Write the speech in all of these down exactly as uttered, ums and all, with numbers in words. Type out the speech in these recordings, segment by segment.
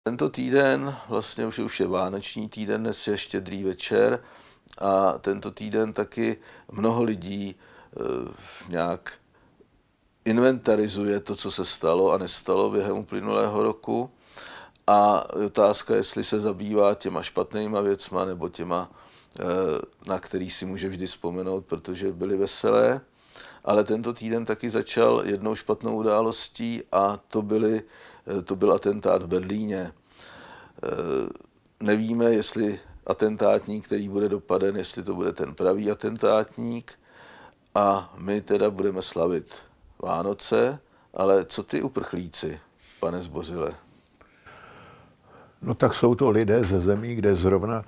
Tento týden, vlastně už, už je vánoční týden, dnes je Štědrý večer a tento týden taky mnoho lidí e, nějak inventarizuje to, co se stalo a nestalo během uplynulého roku. A otázka, jestli se zabývá těma špatnýma věcma nebo těma, e, na který si může vždy vzpomenout, protože byly veselé. Ale tento týden taky začal jednou špatnou událostí a to, byly, to byl atentát v Berlíně. Nevíme, jestli atentátník, který bude dopaden, jestli to bude ten pravý atentátník a my teda budeme slavit Vánoce, ale co ty uprchlíci, pane Zbořile? No tak jsou to lidé ze zemí, kde zrovna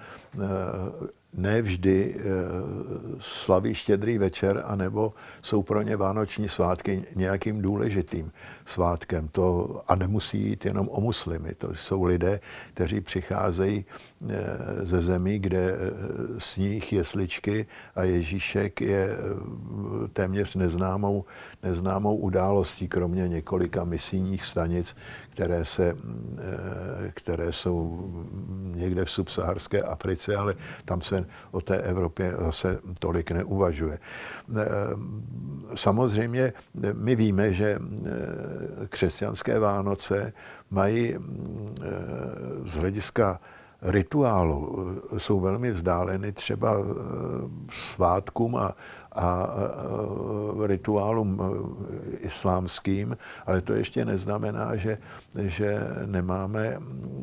ne vždy slaví Štědrý večer, anebo jsou pro ně vánoční svátky nějakým důležitým svátkem. To, a nemusí jít jenom o muslimy. To jsou lidé, kteří přicházejí ze zemí, kde sníh, jesličky a Ježíšek je téměř neznámou, neznámou událostí, kromě několika misijních stanic, které, se, které jsou někde v subsaharské Africe, ale tam se o té Evropě zase tolik neuvažuje. Samozřejmě my víme, že křesťanské Vánoce mají z hlediska rituálu, jsou velmi vzdáleny třeba svátkům a, a rituálům islámským, ale to ještě neznamená, že, že nemáme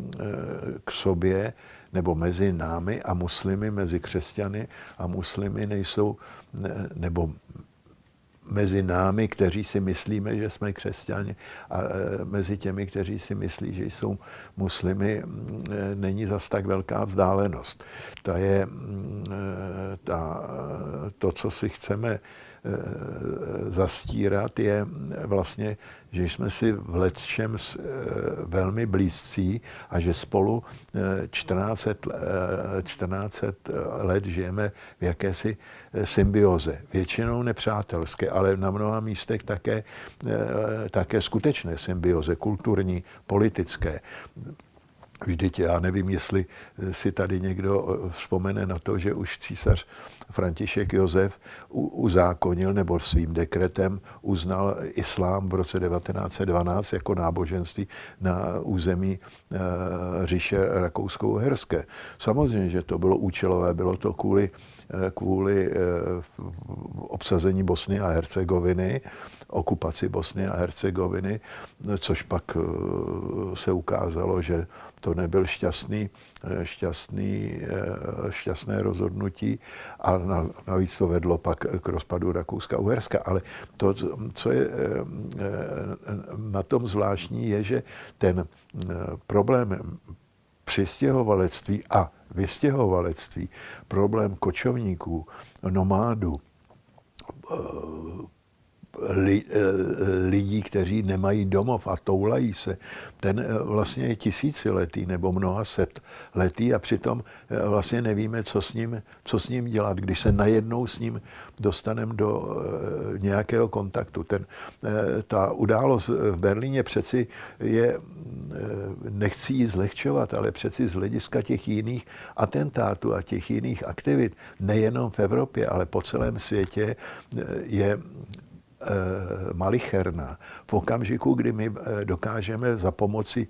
k sobě nebo mezi námi a muslimy, mezi křesťany a muslimy nejsou, nebo mezi námi, kteří si myslíme, že jsme křesťani, a mezi těmi, kteří si myslí, že jsou muslimy, není zas tak velká vzdálenost. To je ta, to, co si chceme zastírat, je vlastně, že jsme si v lecčem velmi blízcí a že spolu čtrnáct set let žijeme v jakési symbioze. Většinou nepřátelské, ale na mnoha místech také, také skutečné symbioze, kulturní, politické. Vždyť já nevím, jestli si tady někdo vzpomene na to, že už císař František Josef uzákonil nebo svým dekretem uznal islám v roce devatenáct set dvanáct jako náboženství na území říše Rakousko-Uherské. Samozřejmě, že to bylo účelové, bylo to kvůli, kvůli obsazení Bosny a Hercegoviny, okupaci Bosny a Hercegoviny, což pak se ukázalo, že to nebyl šťastný, šťastný, šťastné rozhodnutí a navíc to vedlo pak k rozpadu Rakouska-Uherska. Ale to, co je na tom zvláštní, je, že ten problém přistěhovalectví a vystěhovalectví, problém kočovníků, nomádů, lidí, kteří nemají domov a toulají se, ten vlastně je tisíciletý nebo mnoha set letý a přitom vlastně nevíme, co s ním, co s ním dělat, když se najednou s ním dostaneme do nějakého kontaktu. Ten, ta událost v Berlíně přeci je, nechci ji zlehčovat, ale přeci z hlediska těch jiných atentátů a těch jiných aktivit, nejenom v Evropě, ale po celém světě, je malicherná. V okamžiku, kdy my dokážeme za pomoci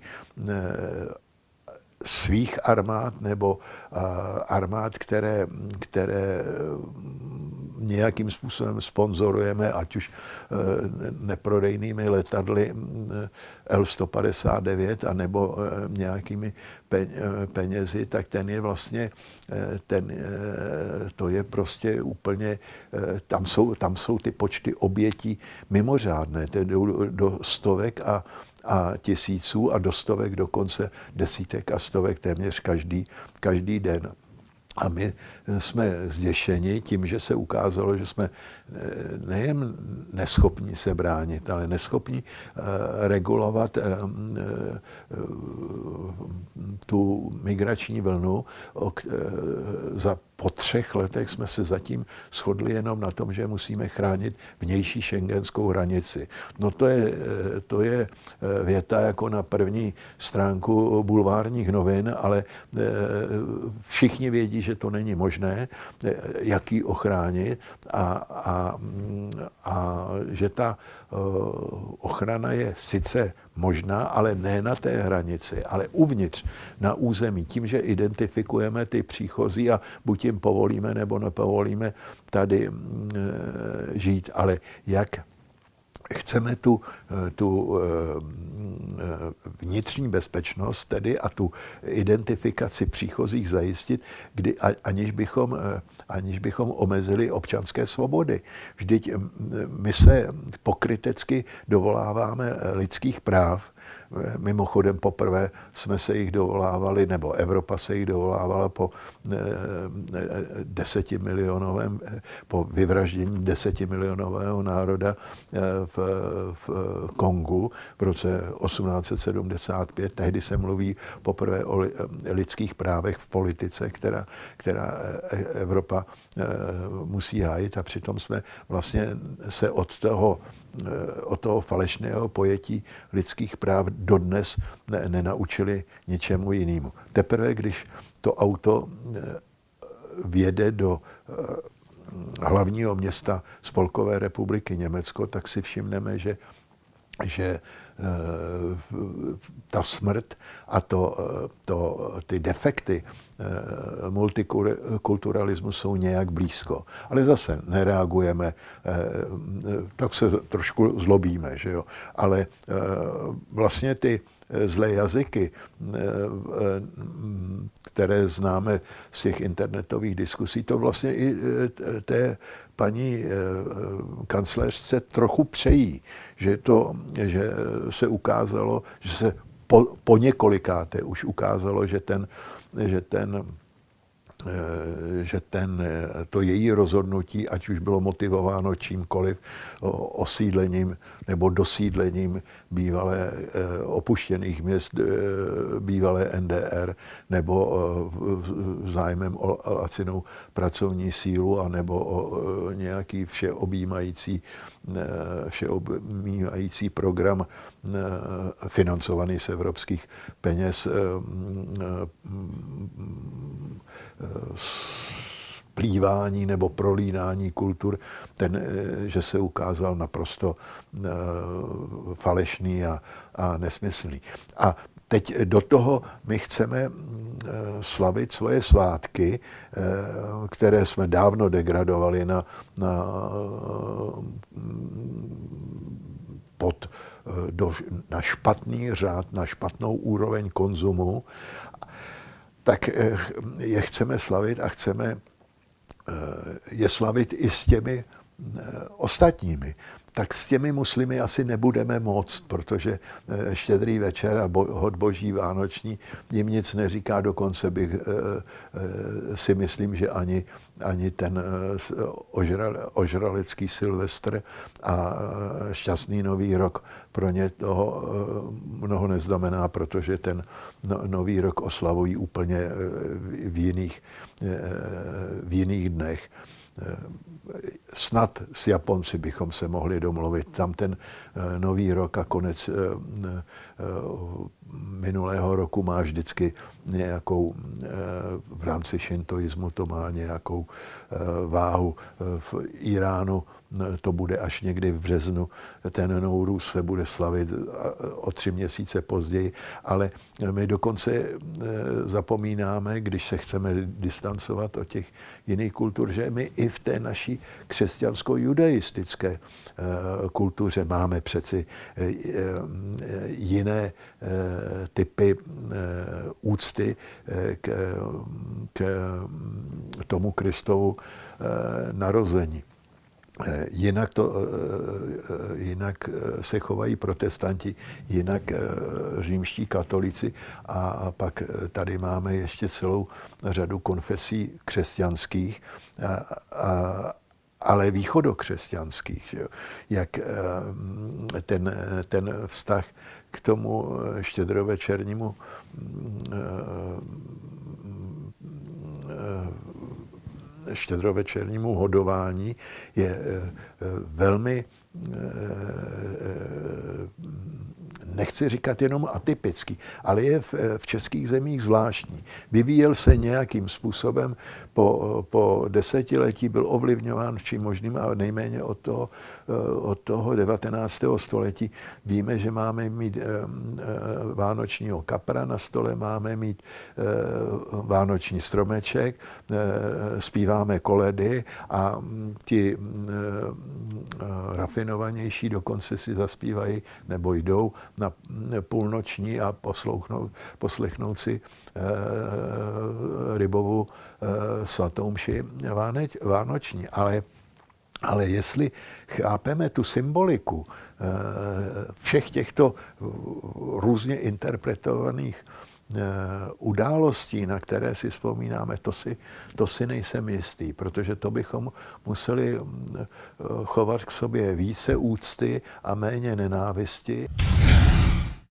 svých armád nebo armád, které, které nějakým způsobem sponzorujeme, ať už neprodejnými letadly el sto padesát devět a nebo nějakými penězi, tak ten je vlastně, ten, to je prostě úplně, tam jsou, tam jsou ty počty obětí mimořádné, tedy do, do stovek a a tisíců a do stovek dokonce desítek a stovek téměř každý, každý den. A my jsme zděšeni tím, že se ukázalo, že jsme nejen neschopní se bránit, ale neschopní regulovat tu migrační vlnu za po třech letech jsme se zatím shodli jenom na tom, že musíme chránit vnější schengenskou hranici. No to je, to je věta jako na první stránku bulvárních novin, ale všichni vědí, že to není možné, jak ji ochránit a, a, a že ta ochrana je sice možná, ale ne na té hranici, ale uvnitř, na území, tím, že identifikujeme ty příchozí a buď jim povolíme nebo nepovolíme tady žít. Ale jak chceme tu, tu vnitřní bezpečnost tedy a tu identifikaci příchozích zajistit, kdy, aniž bychom, aniž bychom omezili občanské svobody. Vždyť my se pokrytecky dovoláváme lidských práv. Mimochodem poprvé jsme se jich dovolávali, nebo Evropa se jich dovolávala po desetimilionovém, po vyvraždění desetimilionového národa v, v Kongu v roce osmnáct set sedmdesát pět. Tehdy se mluví poprvé o lidských právech v politice, která, která Evropa musí hájit, a přitom jsme vlastně se od toho od toho falešného pojetí lidských práv dodnes ne, nenaučili ničemu jinému. Teprve, když to auto vjede do hlavního města Spolkové republiky Německo, tak si všimneme, že že ta smrt a to, to, ty defekty multikulturalismu jsou nějak blízko. Ale zase nereagujeme, tak se trošku zlobíme, že jo. Ale vlastně ty zlé jazyky, které známe z těch internetových diskusí, to vlastně i té paní kancléřce trochu přejí, že, to, že se ukázalo, že se po, po několikáté už ukázalo, že ten, že ten že ten, to její rozhodnutí, ať už bylo motivováno čímkoliv, osídlením nebo dosídlením bývalé opuštěných měst bývalé N D R, nebo zájmem o lacinou pracovní sílu, anebo o nějaký všeobjímající, všeobjímající program financovaný z evropských peněz, splývání nebo prolínání kultur, ten, že se ukázal naprosto falešný a, a nesmyslný. A teď do toho my chceme slavit svoje svátky, které jsme dávno degradovali na, na, pod, do, na špatný řád, na špatnou úroveň konzumu, tak je chceme slavit a chceme je slavit i s těmi ostatními. Tak s těmi muslimy asi nebudeme moct, protože Štědrý večer a hod boží vánoční jim nic neříká, dokonce bych si myslím, že ani, ani ten ožralecký Silvestr a šťastný nový rok pro ně toho mnoho neznamená, protože ten nový rok oslavují úplně v jiných, v jiných dnech. Snad s Japonci bychom se mohli domluvit. Tam ten nový rok a konec minulého roku má vždycky nějakou, v rámci šintoismu to má nějakou váhu. V Iránu to bude až někdy v březnu. Ten Nouruz se bude slavit o tři měsíce později, ale my dokonce zapomínáme, když se chceme distancovat od těch jiných kultur, že my i v té naší křesťansko-judaistické kultuře máme přeci jiné typy úcty k, k tomu Kristovu narození. Jinak, to, jinak se chovají protestanti, jinak římští katolíci a pak tady máme ještě celou řadu konfesí křesťanských, a, a, ale východokřesťanských. Že? Jak ten, ten vztah k tomu štědrovečernímu štědrovečernímu hodování je velmi, nechci říkat jenom atypický, ale je v, v českých zemích zvláštní. Vyvíjel se nějakým způsobem, po, po desetiletí byl ovlivňován vším možným a nejméně od toho, od toho devatenáctého století. Víme, že máme mít vánočního kapra na stole, máme mít vánoční stromeček, zpíváme koledy a ti rafinovanější dokonce si zaspívají nebo jdou na půlnoční a poslouchnout, poslechnout si e, rybovou e, svatou mši váneč, vánoční. Ale, ale jestli chápeme tu symboliku e, všech těchto různě interpretovaných událostí, na které si vzpomínáme, to si, to si nejsem jistý, protože to bychom museli chovat k sobě více úcty a méně nenávisti.